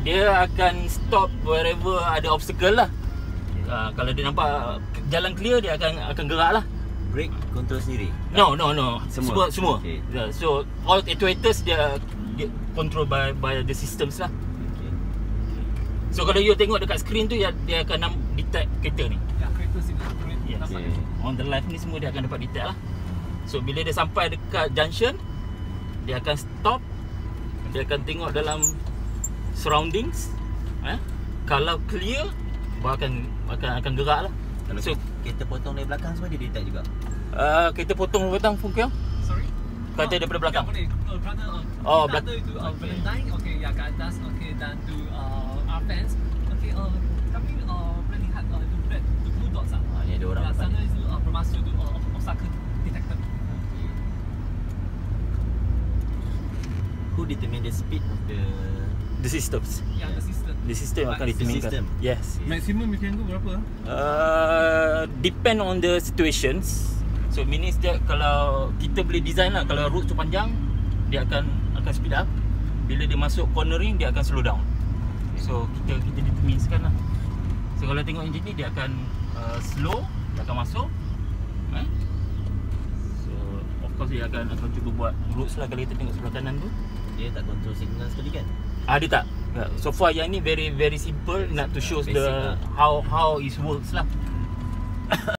dia akan stop wherever ada obstacle lah. Kalau dia nampak jalan clear, dia akan gerak lah. Brake control sendiri? No. Semua. Okay. So all actuators dia control by the systems lah. Okay. So kalau you tengok dekat screen tu, dia akan detect kereta ni. Ya, kereta signal turret. Yes. Okay. On the left ni semua dia akan dapat detect lah. So bila dia sampai dekat junction, dia akan stop. Dia akan tengok dalam surroundings. Kalau clear, baru akan gerak lah. Kalau So kereta potong dari belakang semua dia detect juga? kita potong belakang pun kau? Sorry? Kata daripada belakang? Ya, boleh. Kerana belakang itu Valentine, okey, ya kat atas, okey, dan tu our fence. Okey, kami boleh lihat the blue dots lah. Ni ada orang Ya, depan sana ni. itu bermaksud tu obstacle detected. Who determine the speed of The systems. Ya, the system. The system akan The determinekan. system. Yes. Maximum you can go berapa? Depend on the situations. So means dia, kalau kita boleh design lah, kalau route tu panjang, dia akan speed up. Bila dia masuk cornering, dia akan slow down. So kita determinekan lah. So kalau tengok engine ni, dia akan slow, dia akan masuk. So of course dia akan cuba buat routes lah. Kalau kita tengok sebelah kanan tu, Dia tak control signal sekali kan? dia tak. So far yang ni very simple, not to show Basic the lah. how it works lah.